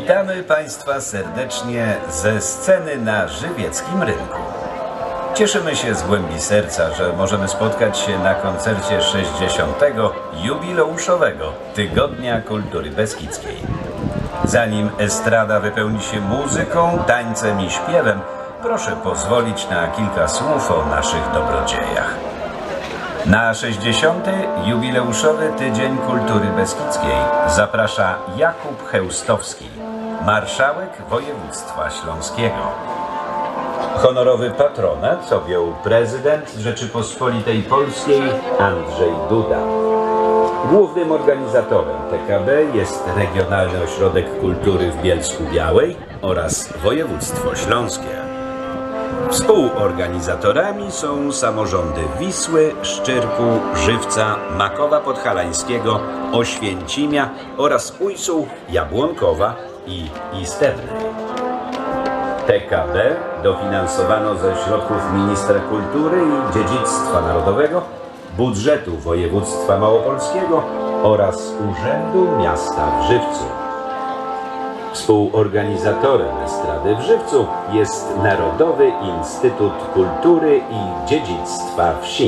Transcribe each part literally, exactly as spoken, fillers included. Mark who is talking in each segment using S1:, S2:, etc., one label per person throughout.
S1: Witamy Państwa serdecznie ze sceny na Żywieckim Rynku. Cieszymy się z głębi serca, że możemy spotkać się na koncercie sześćdziesiątego jubileuszowego Tygodnia Kultury Beskidzkiej. Zanim estrada wypełni się muzyką, tańcem i śpiewem, proszę pozwolić na kilka słów o naszych dobrodziejach. Na sześćdziesiąty jubileuszowy Tydzień Kultury Beskidzkiej zaprasza Jakub Chełstowski, marszałek województwa śląskiego. Honorowy patronat objął prezydent Rzeczypospolitej Polskiej Andrzej Duda. Głównym organizatorem T K B jest Regionalny Ośrodek Kultury w Bielsku-Białej oraz województwo śląskie. Współorganizatorami są samorządy Wisły, Szczyrku, Żywca, Makowa Podhalańskiego, Oświęcimia oraz Ujsu, Jabłonkowa i Istebnej. T K B dofinansowano ze środków Ministra Kultury i Dziedzictwa Narodowego, budżetu województwa małopolskiego oraz Urzędu Miasta w Żywcu. Współorganizatorem estrady w Żywcu jest Narodowy Instytut Kultury i Dziedzictwa Wsi.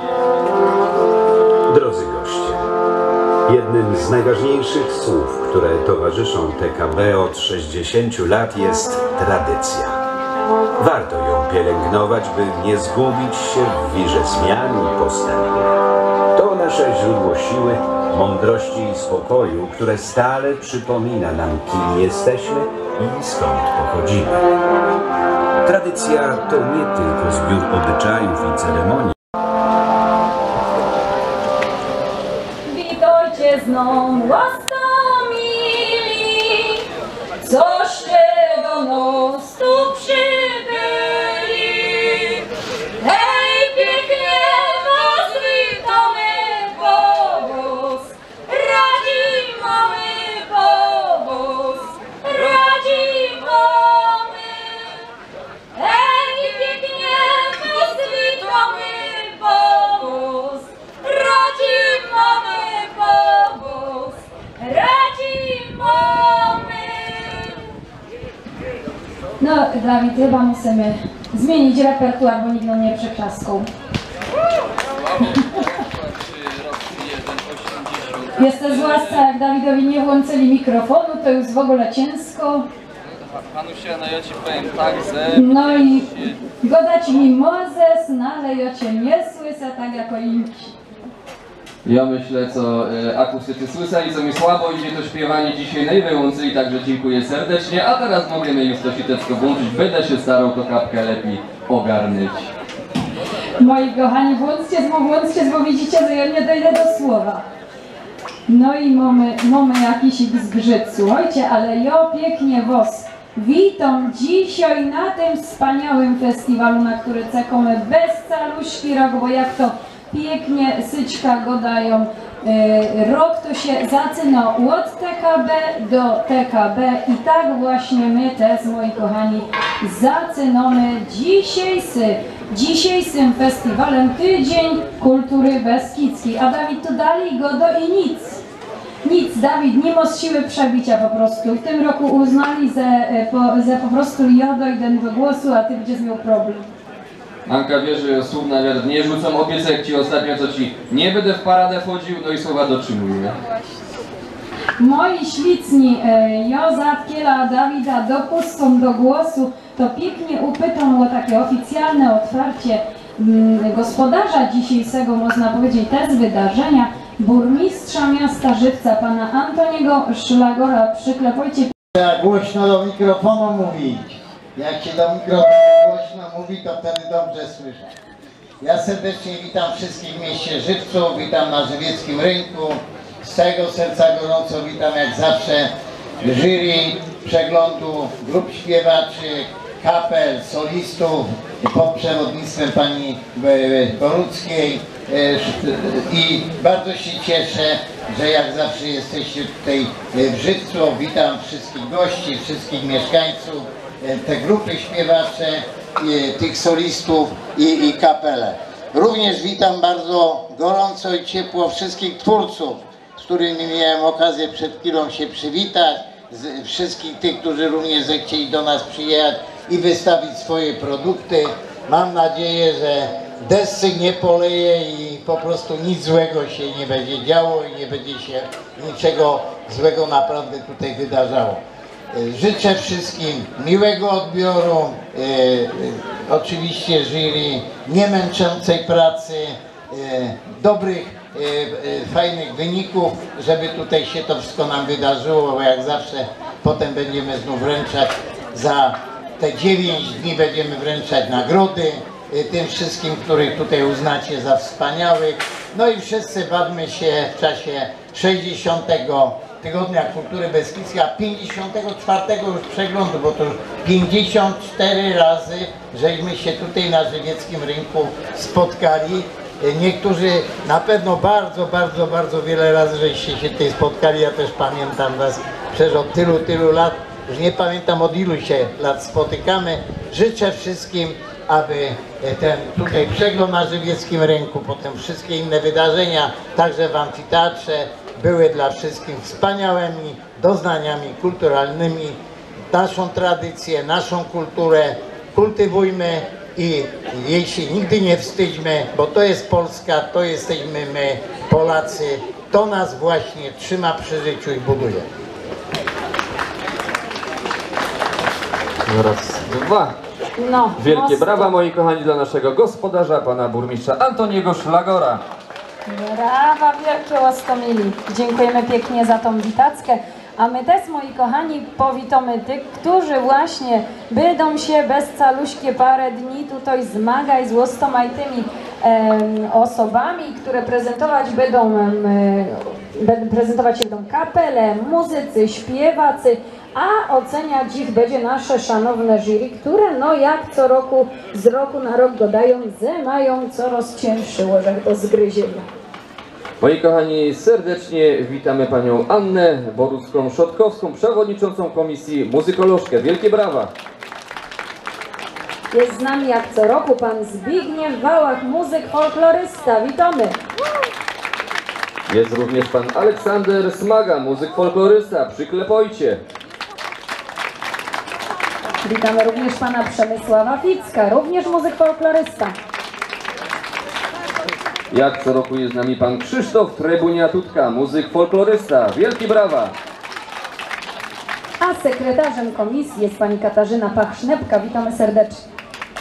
S1: Drodzy goście, jednym z najważniejszych słów, które towarzyszą T K B od sześćdziesięciu lat, jest tradycja. Warto ją pielęgnować, by nie zgubić się w wirze zmian i postępu. To nasze źródło siły, mądrości i spokoju, które stale przypomina nam, kim jesteśmy i skąd pochodzimy. Tradycja to nie tylko zbiór obyczajów i ceremonii.
S2: Witajcie zną łaska mili, coście do nos tu przybyli. Hej, pięknie was witamy powóz, radzi mamy powóz, radzi mamy. Hej, pięknie was witamy powóz, radzi mamy powóz, radzi mamy. No, Dawid, chyba musimy zmienić repertuar, bo nikt nam nie przeklaskał. Jest to zwłaszcza, jak Dawidowi nie włączyli mikrofonu, to już w ogóle ciężko.
S3: Panusia, no ja ci powiem tak, że...
S2: No i godać mi Mozes, no ale ja cię nie słyszę tak jako inni.
S3: Ja myślę, co e, akustycy słyszeli, co mi słabo idzie to śpiewanie dzisiaj, no i wyłączyli, także dziękuję serdecznie, a teraz możemy już to sitecko włączyć, będę się starał to kapkę lepiej ogarnąć.
S2: Moi kochani, włączcie, włączcie, bo widzicie, że ja nie dojdę do słowa. No i mamy, mamy jakiś zgrzyt, słuchajcie, ale ja pięknie was witam dzisiaj na tym wspaniałym festiwalu, na który czekamy bez caluszki rok, bo jak to pięknie syczka go dają. Yy, rok to się zaczyna od T K B do T K B i tak właśnie my też, moi kochani, zaczynamy dzisiejszy, dzisiejszym festiwalem Tydzień Kultury Beskidzkiej. A Dawid tu dali go do i nic. Nic, Dawid, nie ma siły przebicia po prostu. W tym roku uznali, że po, że po prostu ja dojdę do głosu, a ty będziesz miał problem.
S3: Anka wie, że słów na wiatr nie rzucam, obiecek ci ostatnio, co ci nie będę w paradę wchodził, no i słowa dotrzymuję.
S2: Moi śliczni, ja zatkiela Dawida dopuszczą do głosu, to pięknie upytam o takie oficjalne otwarcie mm, gospodarza dzisiejszego, można powiedzieć, też wydarzenia, burmistrza miasta Żywca, pana Antoniego Szlagora. Przyklepujcie.
S4: Trzeba głośno do mikrofonu mówić. Jak się do mikrofonu głośno mówi, to wtedy dobrze słyszę. Ja serdecznie witam wszystkich w mieście Żywcu, witam na Żywieckim Rynku. Z całego serca gorąco witam jak zawsze jury przeglądu grup śpiewaczy, kapel, solistów pod przewodnictwem pani Boruckiej i bardzo się cieszę, że jak zawsze jesteście tutaj w Żywcu. Witam wszystkich gości, wszystkich mieszkańców, te grupy śpiewacze, tych solistów i, i kapele. Również witam bardzo gorąco i ciepło wszystkich twórców, z którymi miałem okazję przed chwilą się przywitać. z wszystkich tych, którzy również zechcieli do nas przyjechać i wystawić swoje produkty. Mam nadzieję, że deszczyk nie poleje i po prostu nic złego się nie będzie działo i nie będzie się niczego złego naprawdę tutaj wydarzało. Życzę wszystkim miłego odbioru, e, e, oczywiście jury, niemęczącej pracy, e, dobrych, e, e, fajnych wyników, żeby tutaj się to wszystko nam wydarzyło, bo jak zawsze potem będziemy znów wręczać, za te dziewięć dni będziemy wręczać nagrody e, tym wszystkim, których tutaj uznacie za wspaniałych. No i wszyscy bawmy się w czasie sześćdziesiątego Tygodnia Kultury Beskidzkiej, a pięćdziesiątego czwartego już przeglądu, bo to już pięćdziesiąt cztery razy żeśmy się tutaj na żywieckim rynku spotkali. Niektórzy na pewno bardzo, bardzo, bardzo wiele razy żeście się tutaj spotkali. Ja też pamiętam was przecież od tylu, tylu lat. Już nie pamiętam od ilu się lat spotykamy. Życzę wszystkim, aby ten tutaj przegląd na żywieckim rynku, potem wszystkie inne wydarzenia, także w amfiteatrze, były dla wszystkich wspaniałymi doznaniami kulturalnymi. Naszą tradycję, naszą kulturę kultywujmy i jej się nigdy nie wstydźmy, bo to jest Polska, to jesteśmy my, Polacy. To nas właśnie trzyma przy życiu i buduje.
S3: Raz, dwa.
S2: No,
S3: Wielkie
S2: mocno.
S3: brawa, moi kochani, dla naszego gospodarza, pana burmistrza Antoniego Szlagora.
S2: Brawa wielkie Łostomili. Dziękujemy pięknie za tą witackę. A my też, moi kochani, powitamy tych, którzy właśnie będą się bez caluśkie parę dni tutaj zmagać z łostomajtymi em, osobami, które prezentować będą, em, będą prezentować się będą kapele, muzycy, śpiewacy, a oceniać ich będzie nasze szanowne jury, które no jak co roku, z roku na rok dodają, że mają coraz cięższy łożek do zgryzienia.
S3: Moi kochani, serdecznie witamy panią Annę Borucką-Szotkowską, przewodniczącą Komisji Muzykolożkę. Wielkie brawa!
S2: Jest z nami jak co roku pan Zbigniew Wałach, muzyk folklorysta. Witamy!
S3: Jest również pan Aleksander Smaga, muzyk folklorysta. Przyklepojcie!
S2: Witamy również pana Przemysława Ficka, również muzyk folklorysta.
S3: Jak co roku jest z nami pan Krzysztof Trybunia-Tutka, muzyk folklorysta. Wielkie brawa!
S2: A sekretarzem komisji jest pani Katarzyna Pach-Sznepka. Witamy serdecznie.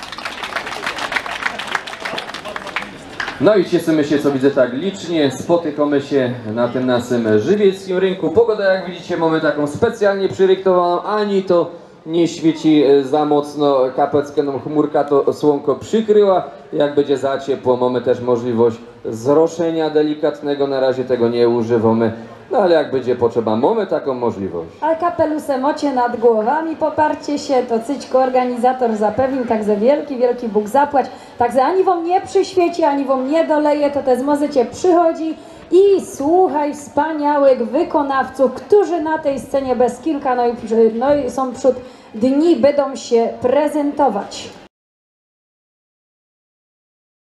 S3: No i cieszymy się, co widzę, tak licznie. Spotykamy się na tym naszym żywieckim rynku. Pogoda, jak widzicie, mamy taką specjalnie przyryktowaną, ani to nie świeci za mocno, kapeckę nam chmurka to słonko przykryła. Jak będzie za ciepło, mamy też możliwość zroszenia delikatnego, na razie tego nie używamy. No ale jak będzie potrzeba, mamy taką możliwość.
S2: A kapelusem ocie nad głowami poparcie się, to cyćko organizator zapewnił, także wielki, wielki Bóg zapłać. Także ani wam nie przyświeci, ani wam nie doleje, to też możecie przychodzi i słuchaj wspaniałych wykonawców, którzy na tej scenie bez kilka, no i, no i są przód dni, będą się prezentować.